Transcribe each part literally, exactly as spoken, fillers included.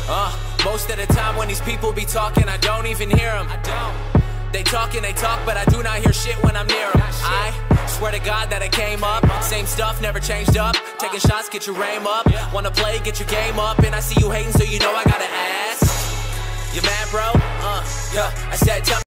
Uh, most of the time when these people be talking, I don't even hear them. I don't. They talk and they talk, but I do not hear shit when I'm near them. I swear to God that I came up, same stuff, never changed up. Taking shots, get your aim up. Wanna play, get your game up. And I see you hating, so you know I gotta ask. You mad, bro? Uh, yeah, I said tell me.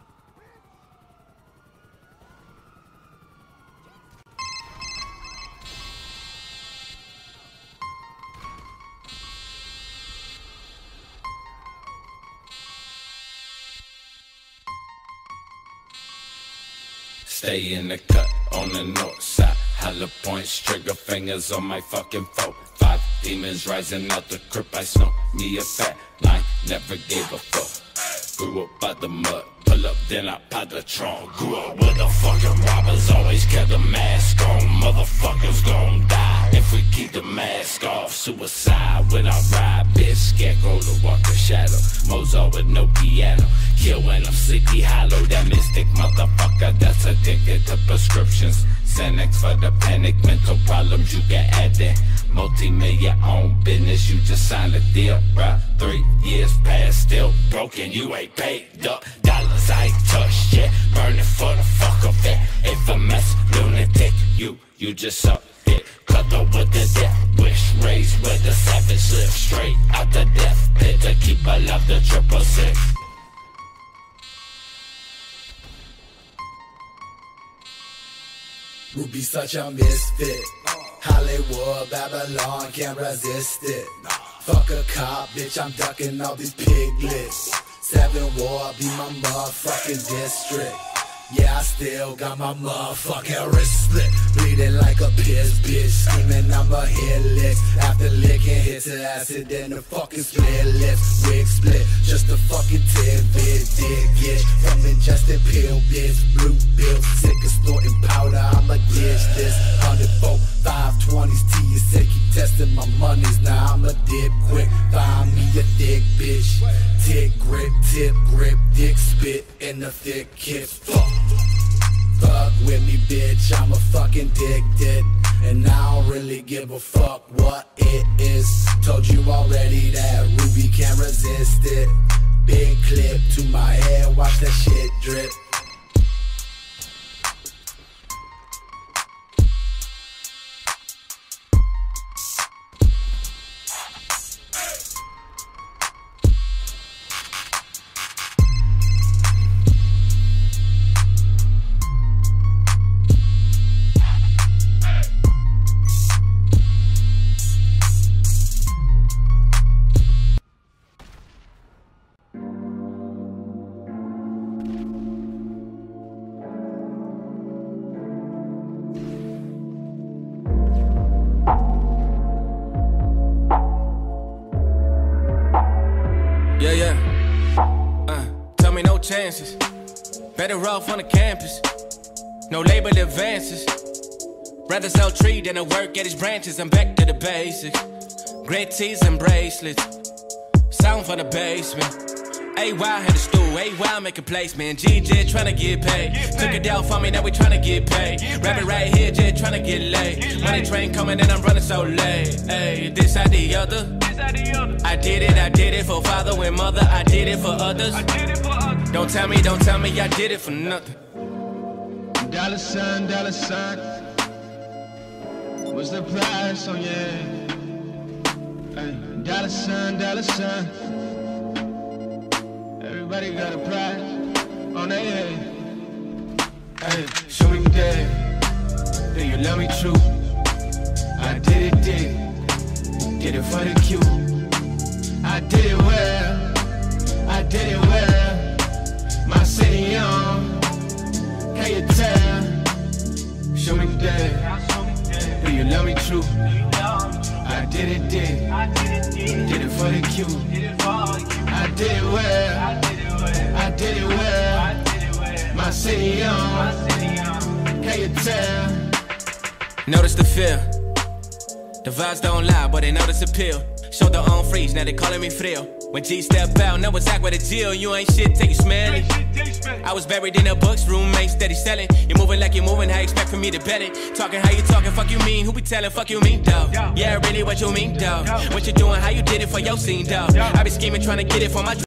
Stay in the cut on the north side. Hollow points, trigger fingers on my fucking foe. Five demons rising out the crypt. I smoke me a fat line, never gave a fuck. Grew up by the mud, pull up, then I pop the trunk. Grew up with the fucking robbers, always kept the mask on. Motherfuckers gon' die if we keep the mask off. Suicide when I ride, bitch. Scarecrow to walk the shadow. Mozart with no piano. Kill when I'm sleepy hollow. That mystic motherfucker that's addicted to prescriptions. Xanax for the panic, mental problems you can add that. Multi-million own business, you just signed a deal, bruh. Three years past, still broken, you ain't paid up. Dollars I ain't touched yet, burning for the fuck of it. Infamous lunatic, you, you just suck it. Cut up with the death wish, raised with the savage live straight out the death pit to keep alive the triple six. Ruby such a misfit. Hollywood, Babylon, can't resist it. Fuck a cop, bitch, I'm ducking all these piglets. Seven War, be my motherfucking district. Yeah, I still got my motherfucking wrist split. Bleeding like a piss, bitch. Screaming I'ma hit licks. After licking hits of acid, then the fucking split lips. Wig split, just a fucking tidbit. Dig it from ingesting pill bits. Blue bills, sick of snorting powder. I'ma dish this. Hundred-four, five twenties, T. You said keep testing my monies. Now I'ma dip quick. Find me a thick bitch. Tick grip, tip grip, dick spit in the thick kiss. Fuck. Fuck with me, bitch, I'm a fucking addicted. And I don't really give a fuck what it is. Told you already that Ruby can't resist it. Big clip to my head, watch that shit drip. Yeah, yeah. Uh, tell me no chances. Better off on the campus. No label advances. Rather sell tree than to work at his branches. I'm back to the basics. Grit tees and bracelets. Sound for the basement. A Y had a stool. A Y make a placement. G J tryna get paid. Took it down for me, now we tryna get paid. Rapping right here, J tryna get laid. Money train coming and I'm running so late. Hey, this or the other. I did it, I did it for father and mother. I did it for others. Don't tell me, don't tell me I did it for nothing. Dollar sign, dollar sign. What's the price on your head? Hey, dollar sign, dollar sign. Everybody got a price on their head. Hey, show me that. Do you love me true? I did it, did it. Did it for the Q. I did it well. I did it well. My city on. Can you tell? Show me that. Do you love me true? I did it, did it. Did it for the Q. I did it well. I did it well. My city on. Can you tell? Notice the fear. The vibes don't lie, but they know this appeal. Shoulder on freeze, now they calling me frio. When G step out, know exactly what the deal. You ain't shit till you smell it. I was buried in the books, roommate steady selling. You moving like you moving, how you expect for me to bet it? Talking how you talking, fuck you mean? Who be telling, fuck you mean, dawg? Yeah, really what you mean, dawg? What you doing, how you did it for your scene, dawg? I be scheming, trying to get it for my